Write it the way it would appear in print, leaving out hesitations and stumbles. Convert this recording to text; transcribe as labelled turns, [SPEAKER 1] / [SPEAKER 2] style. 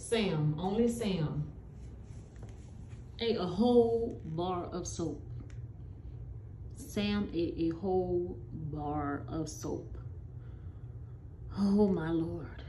[SPEAKER 1] Sam, only Sam,
[SPEAKER 2] ate a whole bar of soap. Sam ate a whole bar of soap. Oh my Lord.